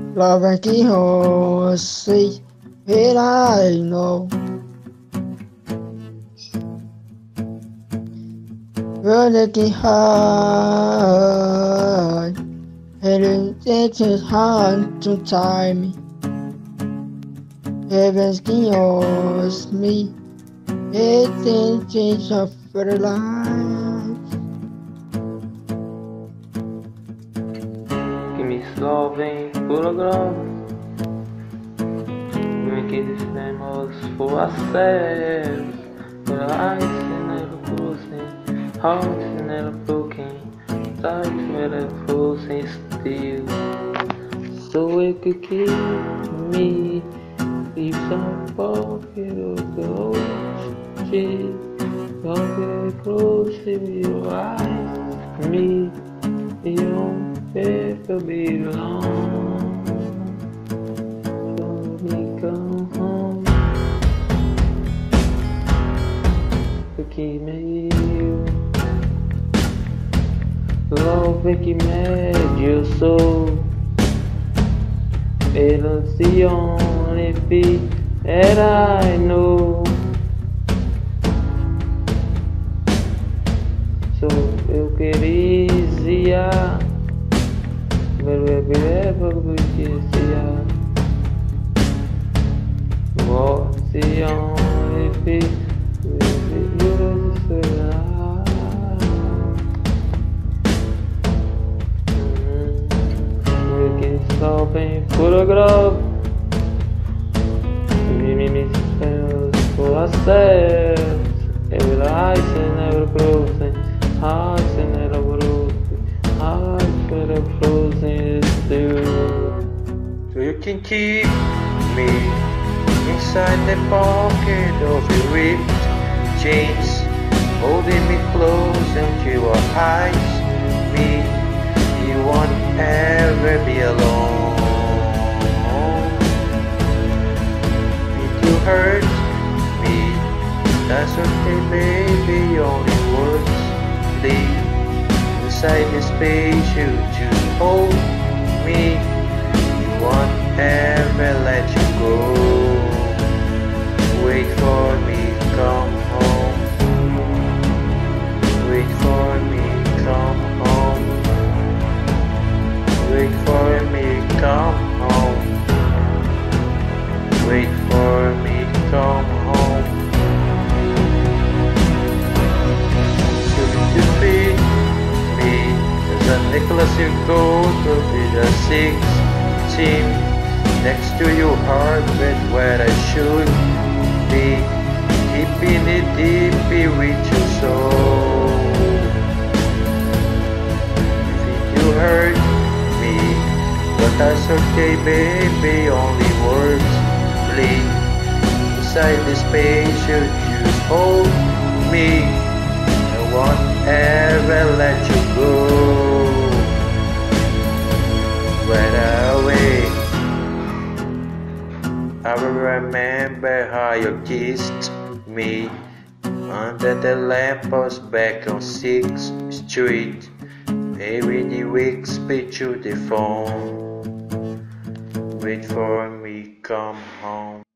Love and key see it I know. We're looking hard, and it is hard to tie me. Heaven's key me, it is change of life. Que me salvem por agrado, que dissemos for ourselves, but eyes never closing, hearts never broken, times never frozen still. So it could keep me, leave some pocket of the ocean, don't get close to your eyes, me, you don't ever belong. So we come home to keep me you. Love que mede o sol, it's the only beat that I know. So eu queria ver what's the only beat Salvem por agrado, me spells for ourselves. Every lies and never closing, hearts and never broken, hearts never frozen still. So you can keep me inside the pocket of your ripped jeans, holding me close until your eyes meet. You won't ever be alone. If you hurt me, that's okay, baby. Only words leave inside the space you just hold me. You won't ever let you go. Wait for me, come home. Wait for me, come home. Wait for me, come home. Wait for me, come home. Should you defeat me as a Nicholas you go to be the 16 next to your heart with where I should be, keeping it deep with your soul. If you hurt me, but that's okay, baby. Only words bleed inside the space you just hold me. I won't ever let you go. Right away, I will remember how you kissed me under the lamppost back on 6th Street. Maybe the weeks speak to the phone. Wait for me, come home.